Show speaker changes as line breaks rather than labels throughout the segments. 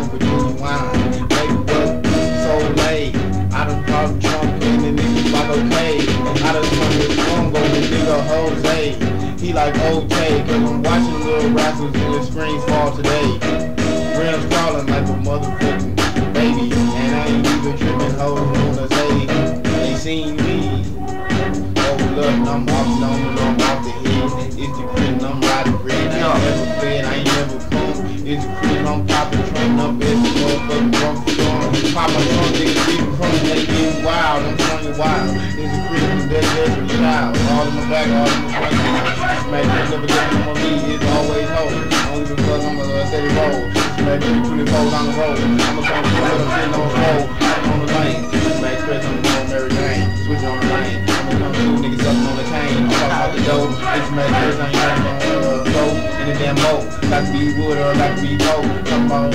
Virginia wine. Baby, what? So late. I done called Trump in and niggas like okay. I done turned this phone go to nigga Jose. He like okay, cause I'm watching little rappers and the screens fall today. Rims crawling like a motherfucking baby. And I ain't even tripping hoes on the say. They seen me. Oh look, I'm off the and I'm off the head. It's the crib and I'm riding red. I ain't never fed, I ain't never come. It's the crib, I'm popping trunk up at the motherfucking drunk for going. Pop my trunk, niggas even crumbs, they getting wild. I'm swinging wild. It's the crib and that's just a child. All in my back, all in my front. Smack that never get on me, it's always hold. Only because I'm a steady roll. Smack 24 on the road. I'm a come to I'm sitting on the road. I'm on the lane. Smack press on the road, every lane. Switch on the lane. I'm gonna come through, niggas sucking on the chain. I'm talking about the dough. It's smack press on your go in the damn boat. Got to be wood or got to be gold. Talking about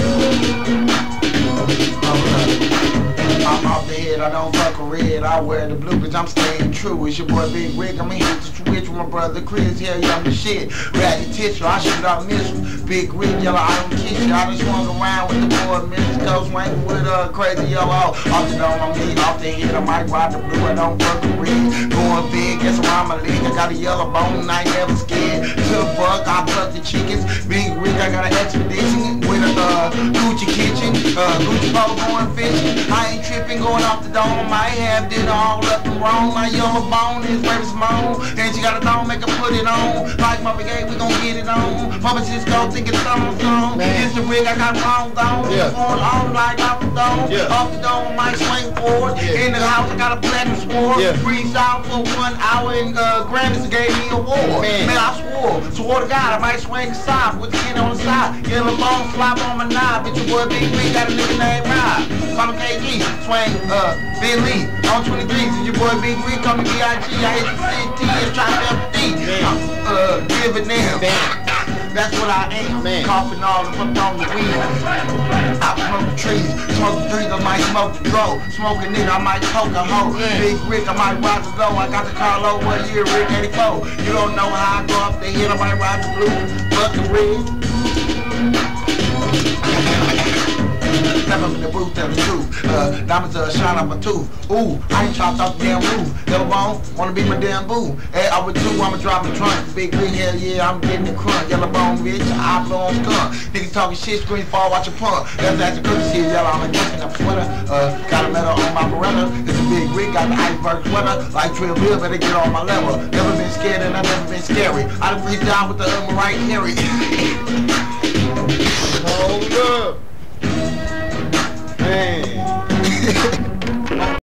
I'm off the head, I don't fuck a red. I wear the blue, cause I'm staying true. It's your boy Big Rick, I'm hit the switch with my brother Chris. Hell yeah, I'm the shit. Ratty tissue, I shoot out missile. Big Rick, yellow, I don't kiss you. I done swung around with the boy, Mrs. Coast, swinging with crazy yellow. Off the dome, I'm me, off the head, I might ride the blue, I don't fuck a red. Going big, guess around my leg, I got a yellow bone, I ain't never scared. To the fuck, I pluck the chickens. Big Rick, I got an expedition with a Gucci kitchen. Gucci pole going fishing. I ain't tripping, going off the dome. I have dinner all up and wrong. My yellow bone is very small. And she got a dome, make her put it on. Like my brigade, we gon' get it on. Papa Cisco, think it's song. It's the rig, I got wrong dome. Going on like off the dome. Off the dome, I might swing forward. In the house, I got a platinum sword. Freeze out for 1 hour and Grammys gave me a award. Man, I swore to God, I might swing south with the skin on the side. Yellow bone, slap on my knob. Bitch, your boy Big B got a nigga named Rob. Call him KG, swing Ben Lee on 23s. It's your boy Big B, call me B.I.G. I hit the CT and try to FD. Giving them. That's what I am. Coughing all the fuck on the weed. I smoke the trees, smoke the trees, I might smoke the dro. Smoking nigga, I might poke a hoe. Big Rick, I might ride the low. I got the Carlo 1 year, Rick 84. You don't know how I go up the hill, I might ride the blue, fuck the red. Step up in the booth, tell the truth. Diamonds shine out my tooth. Ooh, I ain't chopped off the damn roof. Yellow bone, wanna be my damn boo. Hey, I would too, I'ma drop the trunk. Big Rick, hell yeah, I'm getting the crunk. Yellow bone, bitch, I blow on skunk. Niggas talking shit, screen fall, watch a pump. That's after courtesy, yellow, I'm a dressing up sweater. Got a medal on my Beretta. It's a Big Rick, got the iceberg sweater. Like Trill Bill, better get on my level. Never been scared and I never been scary. I done freeze down with the right Harry.
hold up.